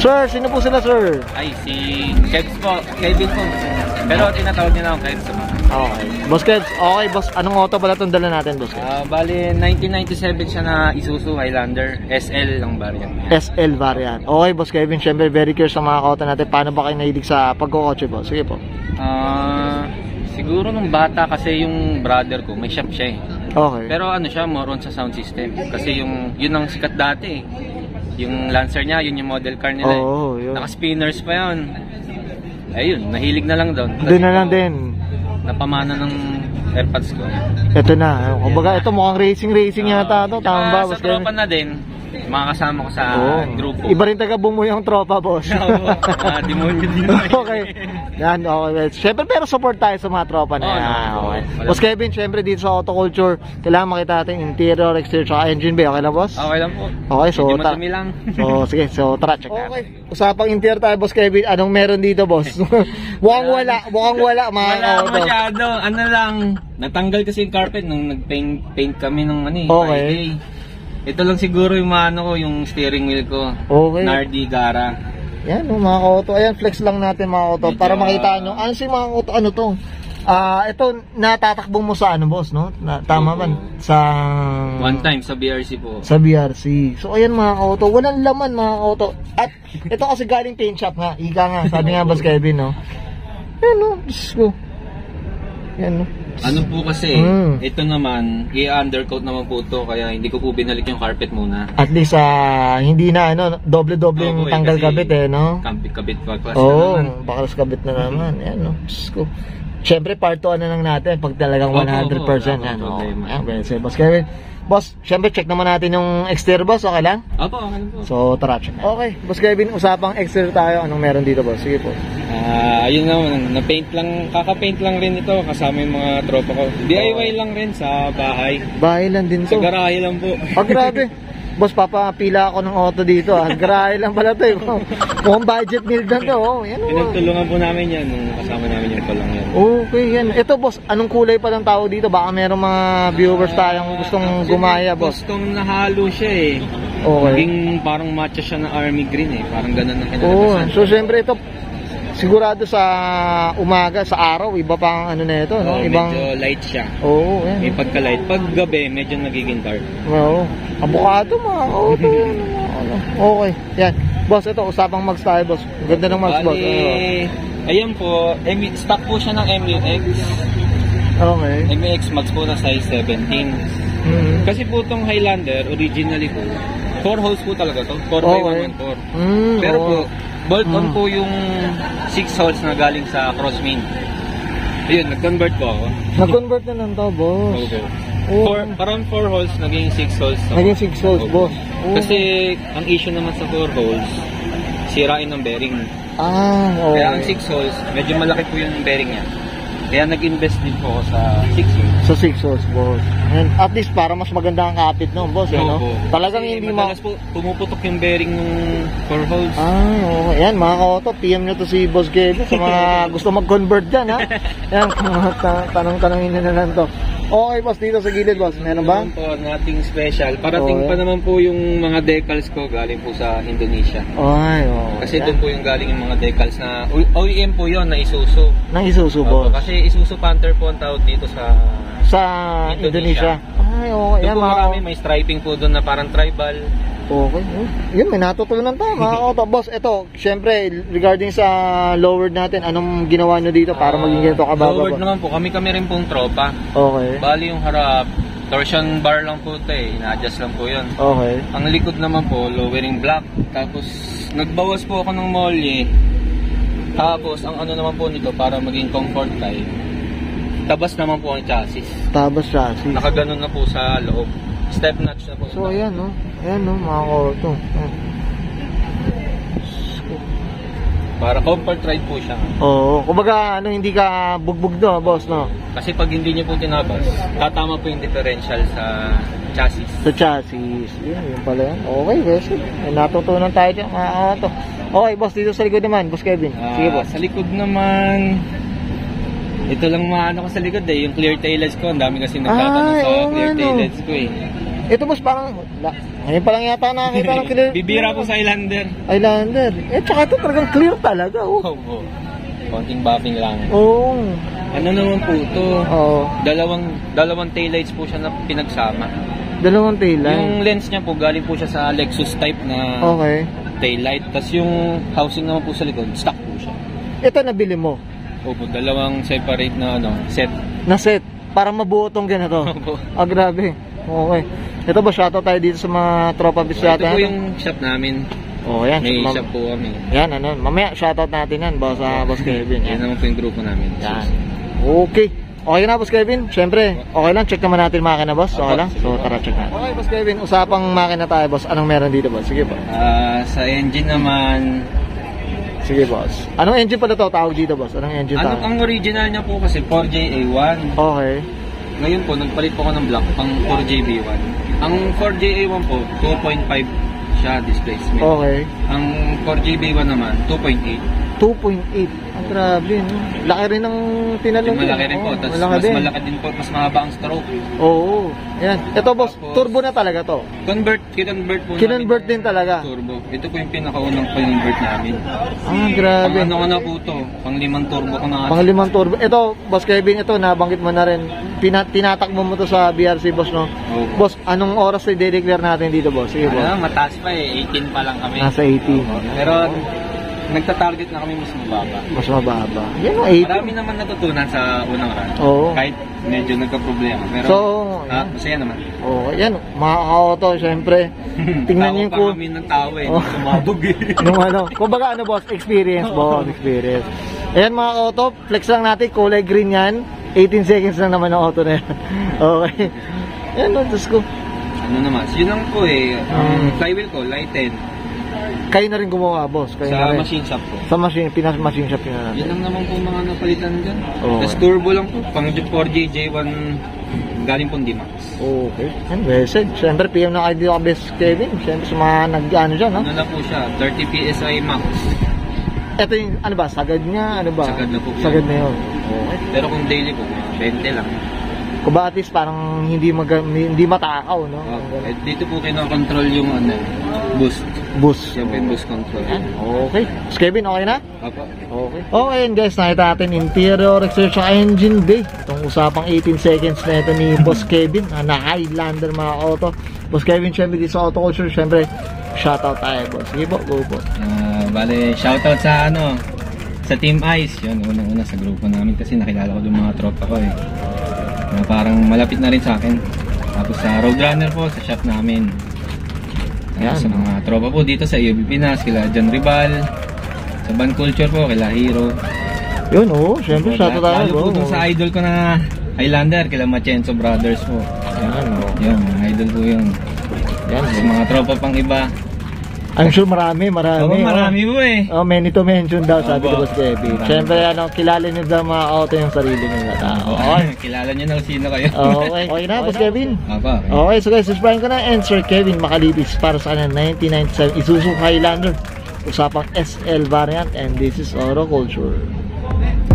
Sir, sino po sila, sir? Ay, si Kevs po. Kevin po. Pero tinatawag niya na akong Kevs. Okay. Boss Kevs, okay boss. Anong auto pala itong dala natin, boss Kevs? Bali, 1997 siya na Isuzu Highlander. SL lang variant. SL variant. Okay, boss Kevin. Siyempre, very curious sa mga auto natin. Paano ba kayo nahilig sa pagkukotse, boss? Sige po. Siguro nung bata kasi yung brother ko, may shop siya eh. Okay. Pero ano siya, more on sa sound system. Kasi yun ang sikat dati eh. Yung Lancer niya, yun yung model car nila eh. Naka-spinners pa yun. Ayun, nahilig na lang doon. Doon na lang din. Napamana ng AirPods ko. Ito na. Kumbaga, ito mukhang racing yata ito. Tama ba? Sa tropa na din. Mga kasama ko sa grupo. Iba rin taga bumuo yung tropa, boss. Demonyo din. Okay. Yan, okay. Siyempre, pero support tayo sa mga tropa na yan. Okay. Boss Kevin, siyempre dito sa OtoCulture, kailangan makita natin interior, exterior, tsaka engine bay. Okay lang, boss? Okay lang po. Okay, so madumi lang. Sige, so tara, check natin. Okay. Usapang interior tayo, boss Kevin. Anong meron dito, boss? Mukhang wala, mga wala masyado. Ano lang, natanggal kasi yung carpet nung nag-paint kami nung ano eh. Okay. Friday. Ito lang siguro yung yung steering wheel ko. Okay. Nardi Gara. Yan, mga auto. Ayan, flex lang natin mga auto para makita nyo. Ano si mga auto? Ano to? Ito, natatakbo mo sa ano, boss, no? Tama ba? Sa... One time sa BRC po. Sa BRC. So, ayan mga auto. Walang laman mga auto. At ito kasi galing paint shop nga. Ika nga. Sabi nga, boss Kevin, no? Ayan, no? Diyos ko. Ayan, no? Ano po kasi, ito naman, i-undercoat naman po ito, kaya hindi ko po binalik yung carpet muna. At least, hindi na, ano, doble-doble yung tanggal kabit, eh, no? Kabit pa, class bakalas kabit na naman. Ayan, no? Diyos Siyempre, part 2 na lang natin, pag talagang 100%. Yan, okay, boss Kevin. Boss, siyempre, check naman natin yung exterior, boss, okay lang? Opo, okay po. So, tara, check. Okay, boss Kevin, usapang exterior tayo. Anong meron dito, boss? Sige po. Ayun naman, na-paint lang, kaka-paint lang rin ito kasama yung mga tropa ko. DIY lang rin sa bahay. Bahay lang din to. Sa garahe lang po. Grabe. Boss, papapila ako ng auto dito. Garahe lang pala to. Mukhang budget build na to. Yan, pinagtulungan po namin yan nung kasama namin yung palang yan. Okay, yan. Ito, boss, anong kulay pa ng tao dito? Baka merong mga viewers tayong gustong gumaya, boss. Custom na halo siya eh. Okay. Naging parang matcha siya ng army green eh. Parang ganun na kinalabasan. So, siyempre ito, sigurado sa umaga, sa araw, iba pang ano na ito, no? Ibang... medyo light siya. Yan. May pagka-light. Pag gabi, medyo nagiging dark. Abukado, mga auto. Okay, yan. Boss, ito, usapang mags tayo, boss. Ganda ng mags, boss. Ayan po, stock po siya ng MUX. Okay. MUX mags po na size 17. Kasi po itong Highlander, originally po, 4 holes po talaga to. 4x114. Pero po, bolt-on po yung 6 holes na galing sa crossmain. Ayun, nag-convert po ako. Nag-convert na lang to, boss. Okay. Parang 4 holes, naging 6 holes. Naging 6 holes, boss. Kasi, ang issue naman sa 4 holes, sirain ng bearing. Okay. Kaya ang 6 holes, medyo malaki po yung bearing niya. Kaya nag-invest din po ako sa 6 holes. Sa 6 holes, boss. And at least para mas maganda ang kapit noon, boss, no? Talagang hindi madalas po pumuputok yung bearing ng 4 holes. Okay. Yan, mga ka-auto, PM nyo to si Boss Kevin sa mga gusto mag-convert dyan, ha? Yan, tanong-tanongin nyo na lang to. Okay, boss, dito sa gilid, boss. Meron ba? Po, nothing special. Parating pa naman po yung mga decals ko galing po sa Indonesia. Kasi doon po yung galing yung mga decals na OEM po yon na Isuzu. Ng Isuzu, boss. Kasi Isuzu Panther po ang tawag dito sa Indonesia. Okay. Doon po marami, may striping po doon na parang tribal. Okay. Yun, may natutunan tayo, mga auto. Boss, ito, syempre, regarding sa lowered natin, anong ginawa nyo dito para maging ganito kababa? Lowered naman po, kami rin pong tropa. Okay. Bali yung harap, torsion bar lang po ito eh, ina-adjust lang po yun. Okay. Ang likod naman po, lowering block. Tapos, nagbawas po ako ng molly. Tapos, ang ano naman po nito, para maging comfort type, tabas naman po ang chassis. Tabas chassis. Nakaganon na po sa loob. Step notch na po. So, ayan, no? Ayan, no, mga auto. Para comfort ride po siya. Kumbaga, hindi ka bugbog do, boss, no? Kasi pag hindi niyo po tinabas, tatama po yung differential sa chassis. Sa chassis. Yun pala yan. Okay, boss. Natutunan tayo dyan, mga auto. Okay, boss, dito sa likod naman, Boss Kevin. Sige, boss. Sa likod naman, ito lang maano ko sa likod eh, yung clear taillights ko. Ang dami kasi nagtatanong sa clear taillights ko eh. Ito boss, parang ngayon pa lang yata nakakita ng clear. Bibira po sa Highlander. Highlander. Tsaka ito talagang clear talaga. Oo. Konting buffing lang. Oo. Ano naman po ito? Oo. Dalawang taillights po siya na pinagsama. Dalawang taillight? Yung lens niya po, galing po siya sa Lexus type na taillight. Tapos yung housing naman po sa likod, stock po siya. Ito nabili mo? Opo, dalawang separate na set. Na set? Para mabuo tong ganito? Opo. Grabe. Okay. Ito ba, shoutout tayo dito sa mga tropa bisyata? Ito po yung shop namin. Yan. May shop po kami. Yan, mamaya shoutout natin yan, boss Kevin. Yan naman po yung grupo namin. Yan. Okay. Okay na, boss Kevin? Siyempre, okay lang. Check naman natin makina, boss. Okay lang? So, tara, check natin. Okay, boss Kevin. Usapang makina tayo, boss. Anong meron dito, boss? Sige po. Sa engine naman... Sige, boss. Anong engine pala to tawag dito, boss? Anong engine tawag? Ang original niya po kasi 4JA1. Okay. Ngayon po, nagpalit po ko ng block pang 4JB1. Ang 4JA1 po, 2.5 siya displacement. Okay. Ang 4JB1 naman, 2.8. 2.8. Ang grabe, no? Laki rin ng tinalong. Malaki rin po. Tapos mas malaki din po, mas mahaba ang stroke. Oo. Yan. Ito, boss, tapos, turbo na talaga to. Kinonvert po Kinonvert din talaga. Turbo. Ito po yung pinakaunang kinonvert namin. Grabe. Pang ano ko na po to. Pang 5 turbo ko na. Pang 5 turbo. Ito, boss Kevin, ito, nabanggit mo na rin. Tinatakbo mo to sa BRC, boss, no? Oh. Boss, anong oras na i-declare natin dito, boss? Sige, boss. Mataas pa 18 pa lang kami. Nasa 18. Pero, nagta-target na kami mas mababa. Mas mababa. Yan o, 18. Marami naman natutunan sa unang run. Oo. Kahit medyo nagka-problema. Pero, masaya naman. Oo, yan. Mga ka-auto, syempre. Tingnan niyo yung kami ng tao Sumabog kumbaga boss, experience, boss. Experience. Ayan mga ka-auto, flex lang natin. Kulay green yan. 18 seconds lang naman ang auto na yan. Okay. Yan o, Diyos ko. Ano naman, yun lang po flywheel ko, lighten. Kayo na rin gumawa, boss. Kayo sa na rin. Machine shop po. Sa machine shop yun na natin. Yun lang naman po mga napalitan dyan. Tapos turbo lang po. Pang 4JJ1 galing pong D-Max. Okay. Yan, message. Siyempre, PM na kayo dito ka, Best Kevin. Siyempre, sa mga nag-ano dyan, no? Ano na po siya? 30 PSI max. Ito yung, ano ba? Sagad niya? Ano ba? Sagad na po. Sagad na yun. Okay. Pero kung daily po, 20 lang. Kung ba at least parang hindi matakaw, no? Dito po kinokontrol yung boost. Boost. Siyempre yung boost control. Okay. Mas Kevin, okay na? Opo. Okay. Okay, and guys, nakita natin interior, exterior, sa engine bay. Itong usapang 18 seconds na ito ni Boss Kevin, na Highlander mga auto. Boss Kevin, syempre dito sa OtoCulture, syempre, shoutout tayo, boss. Sige po, go po. Bale, shoutout sa sa Team Ice. Yun, unang-una sa grupo namin kasi nakilala ko yung mga tropa ko na parang malapit na rin sa akin. Tapos sa Roadrunner po, sa shop namin. Sa mga tropa po dito sa UB Pinas, kila John Ribal, sa OtoCulture po, kila Hero. Yun, syempre, shoutout tayo, bro. Lalo po sa idol ko na Highlander, kila Machenzo Brothers po. Yan, mga idol po yun. Yan, sa mga tropa pang iba. I'm sure marami. Marami po many to mention daw, sabi ko Boss Kevin. Siyempre, kilala nyo daw mga auto yung sarili nila tao. Kilala nyo na sino kayo. Okay na, Boss Kevin? Okay. So guys, this is Bryan Cunanan and Sir Kevin Makalibis para sa 1997 Isuzu Highlander. Usapang SL variant, and this is OtoCulture.